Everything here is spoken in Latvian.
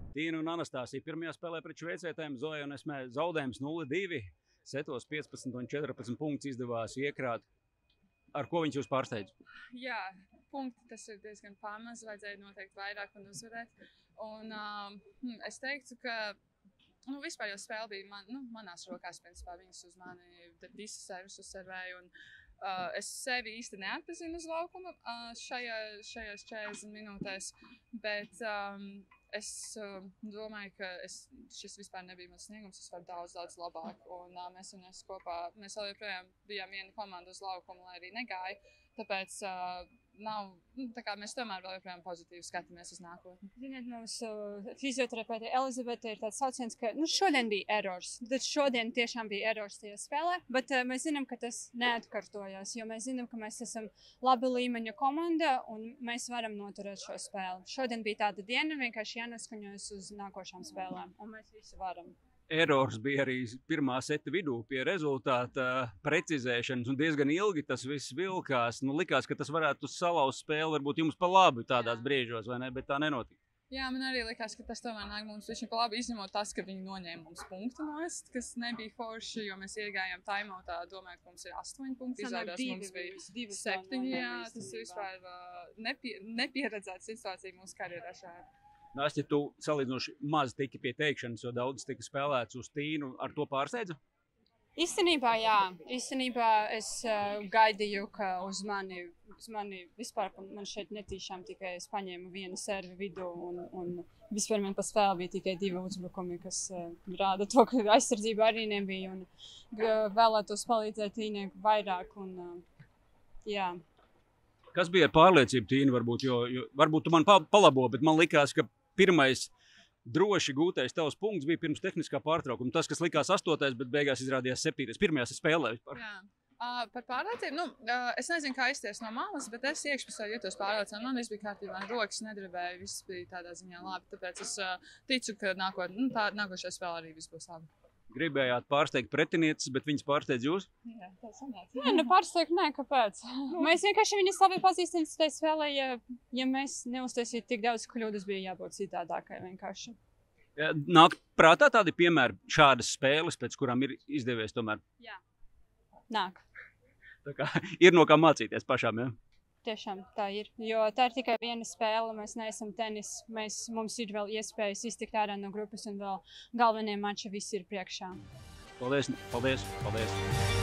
Tīna un Anastāsija pirmajā spēlē pret šveicētēm, Zoja un Esmē zaudējums 0-2. Setos 15 un 14 punktus izdevās iekrāt. Ar ko viņš jūs pārsteidz? Jā, punkti tas ir diezgan pamaz, vajadzēja noteikti vairāk un uzvarēt. Un es teiktu, ka vispār jau spēle bija manās rokās, principā viņas uz mani visi servis uzservēja. Es sevi īsti neatpazinu uz laukuma šajās 40 minūtēs, bet es domāju, ka šis vispār nebija mans sniegums, es varu daudz labāk. Un mēs vēl joprojām bijām viena komanda uz laukumu, lai arī negāja. Tāpēc mēs tomēr vēl joprojām pozitīvi skatāmies uz nākotni. Ziniet, mūsu fizioterapeite Elizabete ir tāds sauciens, ka šodien bija errors. Tad šodien tiešām bija errors tajā spēlē, bet mēs zinām, ka tas neatkārtojās, jo mēs zinām, ka mēs esam laba līmeņa komanda un mēs varam noturēt šo spēli. Šodien bija tāda diena, vienkārši jānoskaņojas uz nākošām spēlēm, un mēs visi varam. Errors bija arī pirmā seta vidū pie rezultāta precizēšanas, un diezgan ilgi tas viss vilkās. Likās, ka tas varētu salauzt spēli, varbūt jums pa labi tādās brīžos, vai ne? Bet tā nenotika. Jā, man arī likās, ka tas tomēr nāk mums višķi pa labi, izņemot tas, ka viņi noņēma mums punktu nost, kas nebija forši, jo mēs iegājām timeoutā, domāju, ka mums ir 8 punkti, izrādās mums bija 7, jā, tas ir vispār nepieredzēta situācija mūsu karjerā šādi. Nastja, tu salīdzinoši maz tiki pie teikšanas, jo daudz tika spēlēts uz Tīnu. Ar to pārsteidza? Īstenībā, jā. Īstenībā es gaidīju, ka uz mani vispār man šeit netīšām tikai es paņēmu vienu servi vidū un vispār man pa spēli bija tikai 2 uzbrukumi, kas rāda to, ka aizsardzība arī nebija un vēlētos palīdzēt Tīnai vairāk un jā. Kas bija ar pārliecību, Tīna, varbūt, jo varbūt tu man palabo, bet man likās, ka pirmais droši gūtais tavs punkts bija pirms tehniskā pārtraukuma. Tas, kas likās 8, bet beigās izrādījās 7. Pirmajā spēlē vispār. Jā. Par pārliecību, es nezinu, kā izties no malas, bet es iekšpusē jūtos pārliecināta. Man viss bija kārtībā, rokas nedribēja, viss bija tādā ziņā labi. Tāpēc es ticu, ka nākošajā spēlē arī viss būs labi. Gribējāt pārsteigt pretinieces, bet viņas pārsteidz jūs? Jā, tā sanāca. Nē, pārsteigt, nē, kāpēc? Mēs vienkārši viņas labi pazīstam tajā spēlē, ja mēs neuztaisītu tik daudz kļūdas, bija jābūt citādākai vienkārši. Nāk prātā tādi piemēri šādas spēles, pēc kurām ir izdevies tomēr? Jā, nāk. Tā kā ir no kā mācīties pašām, ja? Tiešām tā ir, jo tā ir tikai viena spēle, mēs neesam tenis, mums ir vēl iespējas iztikt ārā no grupas un vēl galvenie mači visi ir priekšā. Paldies, paldies, paldies.